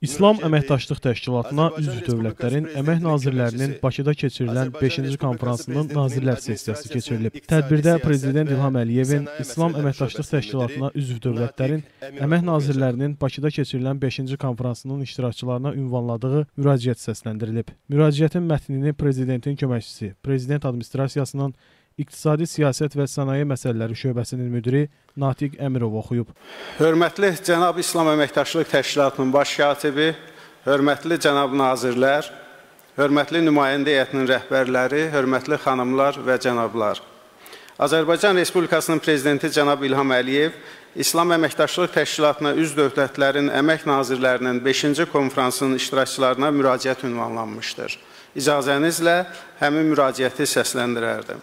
İslam Əməkdaşlıq Təşkilatına üzv dövlətlərin əmək nazirlərinin Bakıda keçirilən 5-ci konfransının nazirlər sessiyası keçirilib. Tədbirdə Prezident İlham Əliyevin İslam Əməkdaşlıq Təşkilatına üzv dövlətlərin əmək nazirlərinin Bakıda keçirilən 5-ci konfransının iştirakçılarına ünvanladığı müraciət səsləndirilib. Müraciətin mətnini Prezidentin köməkçisi, Prezident Administrasiyasının İqtisadi Siyasət və Sənaye Məsələləri şöbəsinin müdiri Natiq Əmirov oxuyub. Hörmətli Cənab İslam Əməkdaşlıq Təşkilatının baş katibi, hörmətli cənab nazirlər, hörmətli nümayəndə heyətinin rəhbərləri, hörmətli xanımlar və cənablar. Azərbaycan Respublikasının Prezidenti cənab İlham Əliyev, İslam Əməkdaşlıq Təşkilatına üzv dövlətlərin əmək nazirlərinin 5-ci konfransının iştirakçılarına müraciət ünvanlanmışdır. İcazənizlə həmin müraciəti səsləndirərdim.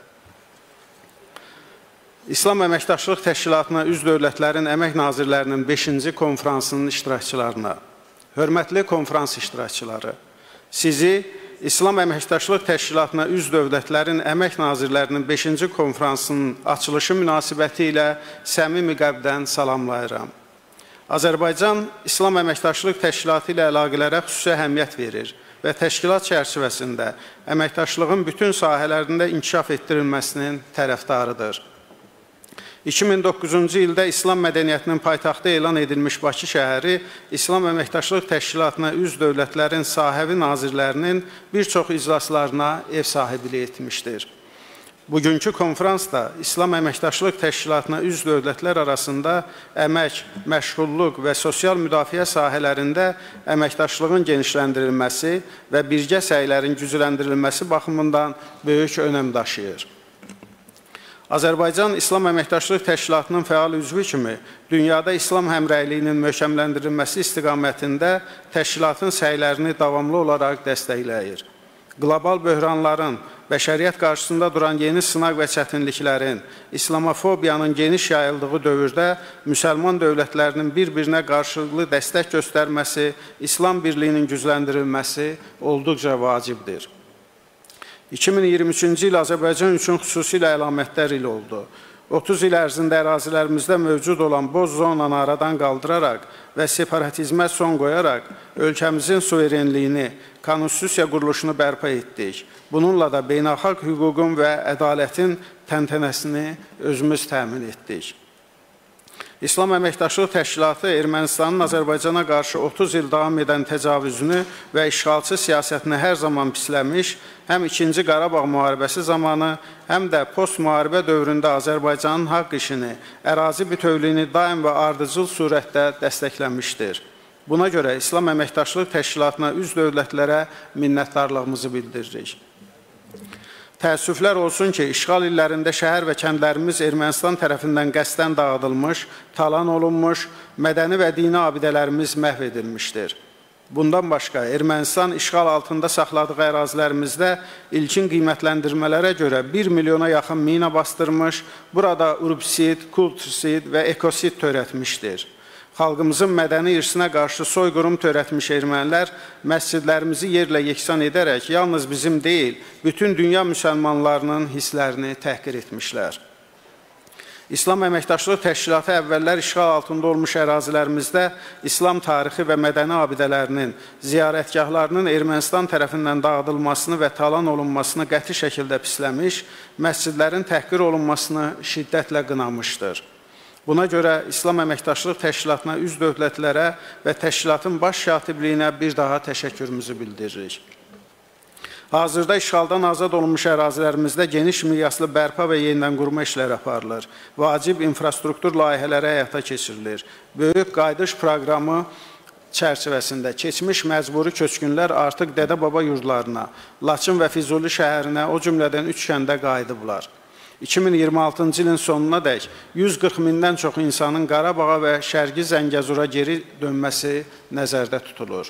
İslam Əməkdaşlıq Təşkilatına üzv dövlətlərin əmək nazirlərinin 5-ci konfransının iştirakçılarına, hörmətli konfrans iştirakçıları, sizi İslam Əməkdaşlıq Təşkilatına üzv dövlətlərin əmək nazirlərinin 5-ci konfransının açılışı münasibəti ilə səmimi qəlbdən salamlayıram. Azərbaycan İslam Əməkdaşlıq Təşkilatı ilə əlaqələrə xüsusi əhəmiyyət verir və təşkilat çərçivəsində əməkdaşlığın bütün sahələrində inkişaf etdirilməsinin tərəfdarıdır. 2009-cu ildə İslam mədəniyyətinin paytaxtı elan edilmiş Bakı şəhəri İslam Əməkdaşlıq Təşkilatına üzv dövlətlərin sahəvi nazirlərinin bir çox iclaslarına ev sahibliyi etmişdir. Bugünkü konfransda İslam Əməkdaşlıq Təşkilatına üzv dövlətlər arasında əmək, məşğulluq və sosial müdafiə sahələrində əməkdaşlığın genişləndirilməsi və birgə səylərin gücləndirilməsi baxımından böyük önəm daşıyır. Azərbaycan İslam Əməkdaşlıq Təşkilatının fəal üzvü kimi dünyada İslam həmrəyliyinin möhkəmləndirilməsi istiqamətində təşkilatın səylərini davamlı olaraq dəstəkləyir. Qlobal böhranların, bəşəriyyət qarşısında duran yeni sınaq və çətinliklərin, İslamofobiyanın geniş yayıldığı dövrdə müsəlman dövlətlərinin bir-birinə qarşılıqlı dəstək göstərməsi, İslam birliyinin gücləndirilməsi olduqca vacibdir. 2023-cü il Azərbaycan üçün xüsusilə əlamətlər ili oldu. 30 il ərzində ərazilərimizdə mövcud olan boz zonanı aradan qaldıraraq və separatizmə son qoyaraq ölkəmizin suverenliyini, konstitusiya quruluşunu bərpa etdik. Bununla da beynəlxalq hüququn və ədalətin təntənəsini özümüz təmin etdik. İslam Əməkdaşlıq Təşkilatı Ermənistanın Azərbaycana qarşı 30 il davam edən təcavüzünü və işğalçı siyasətini hər zaman pisləmiş, həm 2-ci Qarabağ müharibəsi zamanı, həm də post-müharibə dövründə Azərbaycanın haqq işini, ərazi bütövlüyünü daim və ardıcıl surətdə dəstəkləmişdir. Buna görə İslam Əməkdaşlıq Təşkilatına üzv dövlətlərə minnətdarlığımızı bildiririk. Təəssüflər olsun ki, işğal illərində şəhər və kəndlərimiz Ermənistan tərəfindən qəsdən dağıdılmış, talan olunmuş, mədəni və dini abidələrimiz məhv edilmişdir. Bundan başqa, Ermənistan işğal altında saxladığı ərazilərimizdə ilkin qiymətləndirmələrə görə 1 milyona yaxın mina bastırmış, burada urbsid, kultursid və ekosid törətmişdir. Xalqımızın mədəni irsinə qarşı soyqırım törətmiş ermənilər məscidlərimizi yerlə yeksan edərək yalnız bizim deyil, bütün dünya müsəlmanlarının hisslərini təhqir etmişlər. İslam Əməkdaşlıq Təşkilatı əvvəllər işğal altında olmuş ərazilərimizdə İslam tarixi və mədəni abidələrinin, ziyarətgahlarının Ermənistan tərəfindən dağıdılmasını və talan olunmasını qəti şəkildə pisləmiş, məscidlərin təhqir olunmasını şiddətlə qınamışdır. Buna görə İslam Əməkdaşlıq Təşkilatına üzv dövlətlərə və təşkilatın baş katibliyinə bir daha təşəkkürümüzü bildiririk. Hazırda işğaldan azad olunmuş ərazilərimizdə geniş miqyaslı bərpa və yenidən qurma işləri aparılır. Vacib infrastruktur layihələri həyata keçirilir. Böyük qayıdış proqramı çərçivəsində keçmiş məcburi köçkünlər artıq dədə-baba yurdlarına, Laçın və Füzuli şəhərinə, o cümlədən 3 kəndə qayıdıblar. 2026-cı ilin sonuna dək 140 mindən çox insanın Qarabağa və Şərqi Zəngəzura geri dönməsi nəzərdə tutulur.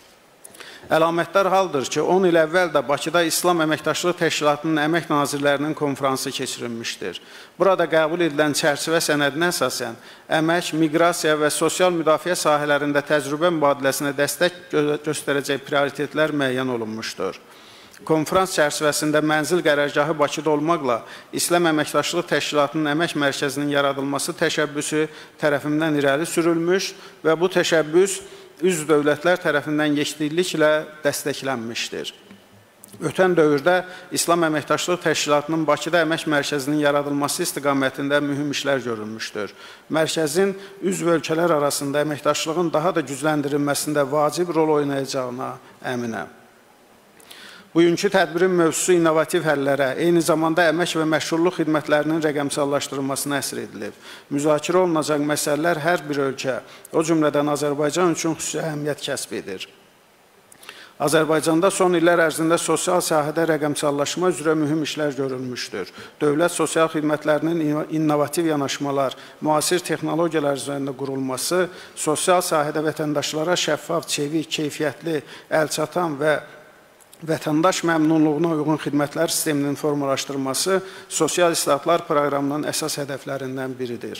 Əlamətdar haldır ki, 10 il əvvəl də Bakıda İslam Əməkdaşlıq Təşkilatının əmək nazirlərinin konfransı keçirilmişdir. Burada qəbul edilən çərçivə sənədinə əsasən əmək, miqrasiya və sosial müdafiə sahələrində təcrübə mübadiləsinə dəstək göstərəcək prioritetlər müəyyən olunmuşdur. Konfrans çərçivəsində mənzil qərargahı Bakıda olmaqla İslam Əməkdaşlıq Təşkilatının əmək mərkəzinin yaradılması təşəbbüsü tərəfindən irəli sürülmüş və bu təşəbbüs üzv dövlətlər tərəfindən yekdilliklə dəstəklənmişdir. Ötən dövrdə İslam Əməkdaşlıq Təşkilatının Bakıda əmək mərkəzinin yaradılması istiqamətində mühüm işlər görülmüşdür. Mərkəzin üzv ölkələr arasında əməkdaşlığın daha da gücləndirilməsində vacib rol oynayacağına əminəm. Bugünkü tədbirin mövzusu innovativ həllərə, eyni zamanda əmək və məşğulluq xidmətlərinin rəqəmsallaşdırılmasına əsr edilib. Müzakirə olunacaq məsələlər hər bir ölkə, o cümlədən Azərbaycan üçün xüsusi əhəmiyyət kəsb edir. Azərbaycanda son illər ərzində sosial sahədə rəqəmsallaşma üzrə mühüm işlər görülmüşdür. Dövlət sosial xidmətlərinin innovativ yanaşmalar, müasir texnologiyalar üzərində qurulması, sosial sahədə vətəndaşlara şəffaf, çevik, keyfiyyətli, əlçatan və vətəndaş məmnunluğuna uyğun xidmətlər sisteminin formalaşdırılması sosial islahatlar proqramının əsas hədəflərindən biridir.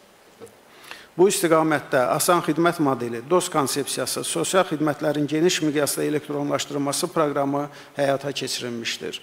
Bu istiqamətdə asan xidmət modeli, DOS konsepsiyası, sosial xidmətlərin geniş miqyasda elektronlaşdırılması proqramı həyata keçirilmişdir.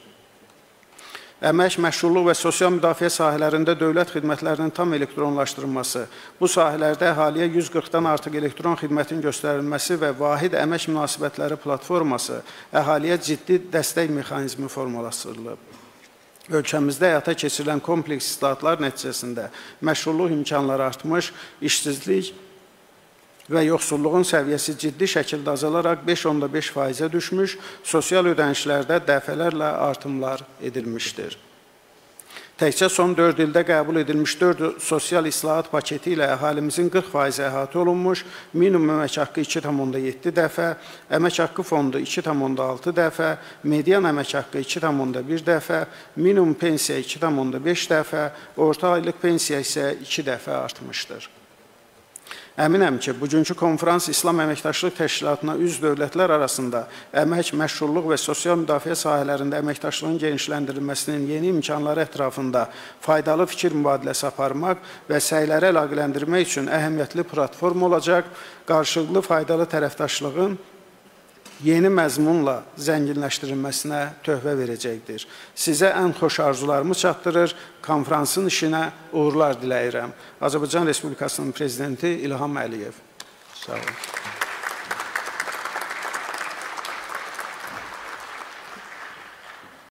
Əmək, məşğulluq və sosial müdafiə sahələrində dövlət xidmətlərinin tam elektronlaşdırılması, bu sahələrdə əhaliyə 140-dan artıq elektron xidmətin göstərilməsi və vahid əmək münasibətləri platforması əhaliyə ciddi dəstək mexanizmi formalaşdırılıb. Ölkəmizdə həyata keçirilən kompleks islahatlar nəticəsində məşğulluq imkanları artmış, işsizlik və yoxsulluğun səviyyəsi ciddi şəkildə azalaraq 5,5%-ə düşmüş, sosial ödənişlərdə dəfələrlə artımlar edilmişdir. Təkcə son 4 ildə qəbul edilmiş 4 sosial islahat paketi ilə əhalimizin 40% əhatə olunmuş, minimum əmək haqqı 2,7 dəfə, əmək haqqı fondu 2,6 dəfə, median əmək haqqı 2,1 dəfə, minimum pensiya 2,5 dəfə, orta aylıq pensiya isə 2 dəfə artmışdır. Əminəm ki, bugünkü konferans İslam Əməkdaşlıq Təşkilatına üzv dövlətlər arasında əmək, məşğulluq və sosial müdafiə sahələrində əməkdaşlığın genişləndirilməsinin yeni imkanları ətrafında faydalı fikir mübadiləsi aparmaq və səyləri əlaqələndirmək üçün əhəmiyyətli platform olacaq, qarşılıqlı faydalı tərəfdaşlığın yeni məzmunla zənginləşdirilməsinə töhfə verəcəkdir. Sizə ən xoş arzularımı çatdırır, konferansın işinə uğurlar diləyirəm. Azərbaycan Respublikasının Prezidenti İlham Əliyev. Sağ olun.